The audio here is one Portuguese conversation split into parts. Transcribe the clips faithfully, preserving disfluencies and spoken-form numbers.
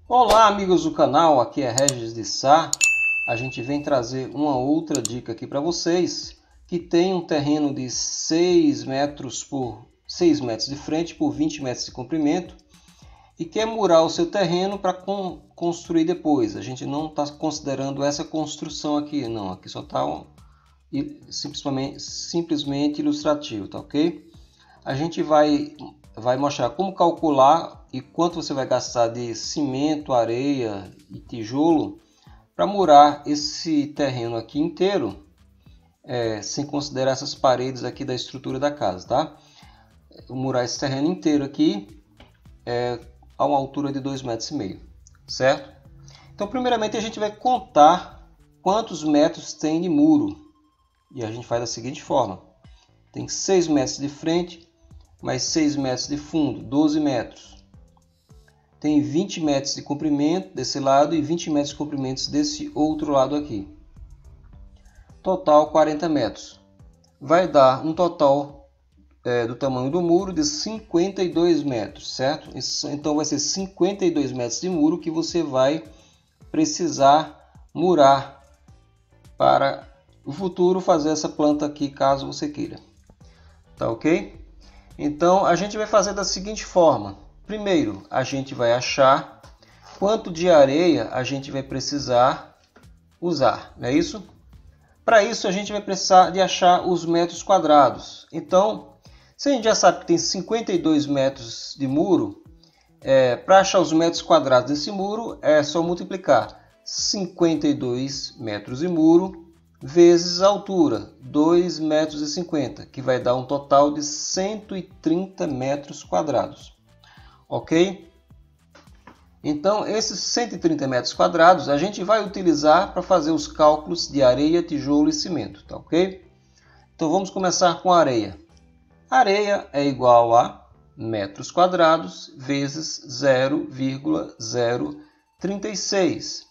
Olá amigos do canal, aqui é Regis de Sá. A gente vem trazer uma outra dica aqui para vocês que tem um terreno de seis metros por seis metros de frente por vinte metros de comprimento e quer murar o seu terreno para con construir depois. A gente não está considerando essa construção aqui, não. Aqui só está um, simplesmente, simplesmente ilustrativo, tá ok? A gente vai, vai mostrar como calcular e quanto você vai gastar de cimento, areia e tijolo para murar esse terreno aqui inteiro, é, sem considerar essas paredes aqui da estrutura da casa, tá? Murar esse terreno inteiro aqui é, a uma altura de dois metros e meio, certo? Então, primeiramente a gente vai contar quantos metros tem de muro e a gente faz da seguinte forma: tem seis metros de frente mais seis metros de fundo, doze metros. Tem vinte metros de comprimento desse lado e vinte metros de comprimento desse outro lado aqui. Total quarenta metros. Vai dar um total é, do tamanho do muro de cinquenta e dois metros, certo? Então vai ser cinquenta e dois metros de muro que você vai precisar murar para o futuro fazer essa planta aqui, caso você queira. Tá ok? Então a gente vai fazer da seguinte forma: primeiro a gente vai achar quanto de areia a gente vai precisar usar, não é isso? Para isso a gente vai precisar de achar os metros quadrados. Então, se a gente já sabe que tem cinquenta e dois metros de muro, é, para achar os metros quadrados desse muro é só multiplicar cinquenta e dois metros de muro vezes a altura, dois metros e cinquenta, que vai dar um total de cento e trinta metros quadrados. Ok? Então, esses cento e trinta metros quadrados a gente vai utilizar para fazer os cálculos de areia, tijolo e cimento, tá ok? Então, vamos começar com a areia. Areia é igual a metros quadrados vezes zero vírgula zero trinta e seis,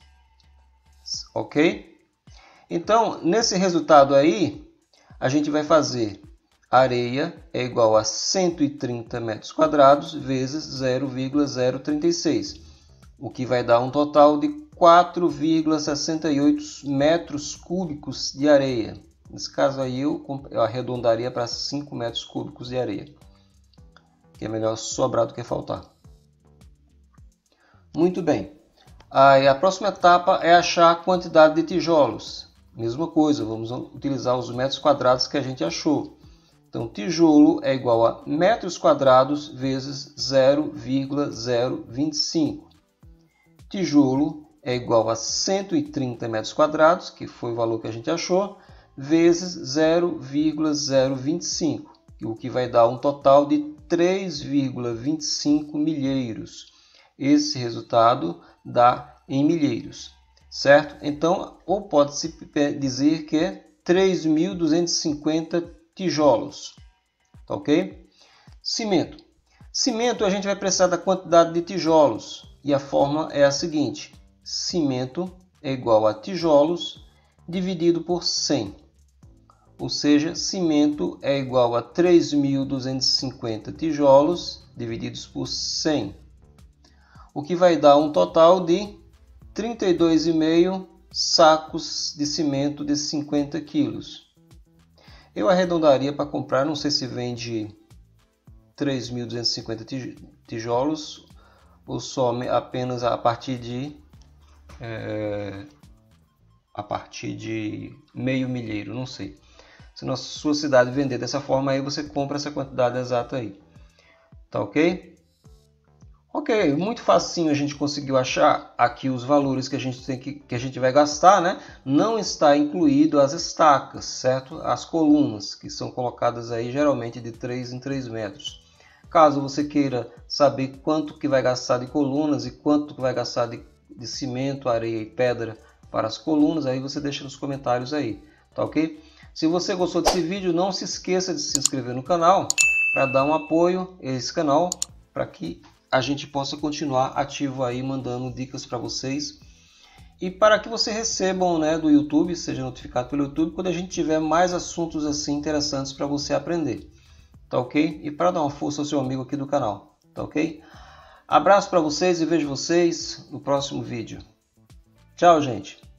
ok? Então, nesse resultado aí, a gente vai fazer areia é igual a cento e trinta metros quadrados vezes zero vírgula zero trinta e seis, o que vai dar um total de quatro vírgula sessenta e oito metros cúbicos de areia. Nesse caso aí, eu, eu arredondaria para cinco metros cúbicos de areia, que é melhor sobrar do que faltar. Muito bem. Aí, a próxima etapa é achar a quantidade de tijolos. Mesma coisa, vamos utilizar os metros quadrados que a gente achou. Então, tijolo é igual a metros quadrados vezes zero vírgula zero vinte e cinco. Tijolo é igual a cento e trinta metros quadrados, que foi o valor que a gente achou, vezes zero vírgula zero vinte e cinco, o que vai dar um total de três vírgula vinte e cinco milheiros. Esse resultado dá em milheiros. Certo? Então, ou pode-se dizer que é três mil duzentos e cinquenta tijolos. Tá ok? Cimento. Cimento a gente vai precisar da quantidade de tijolos. E a forma é a seguinte: cimento é igual a tijolos dividido por cem. Ou seja, cimento é igual a três mil duzentos e cinquenta tijolos divididos por cem. O que vai dar um total de trinta e dois vírgula cinco sacos de cimento de cinquenta quilos. Eu arredondaria para comprar, não sei se vende três mil duzentos e cinquenta tijolos ou só apenas a partir de é, a partir de meio milheiro, não sei. Se na sua cidade vender dessa forma aí, você compra essa quantidade exata aí. Tá ok? Ok, muito facinho a gente conseguiu achar aqui os valores que a gente tem que, que a gente vai gastar, né? Não está incluído as estacas, certo? As colunas que são colocadas aí geralmente de três em três metros. Caso você queira saber quanto que vai gastar de colunas e quanto que vai gastar de, de cimento, areia e pedra para as colunas, aí você deixa nos comentários aí, tá ok? Se você gostou desse vídeo, não se esqueça de se inscrever no canal para dar um apoio a esse canal, para que a gente possa continuar ativo aí, mandando dicas para vocês e para que você recebam, né, do YouTube, seja notificado pelo YouTube quando a gente tiver mais assuntos assim interessantes para você aprender, tá ok? E para dar uma força ao seu amigo aqui do canal, tá ok? Abraço para vocês e vejo vocês no próximo vídeo. Tchau, gente!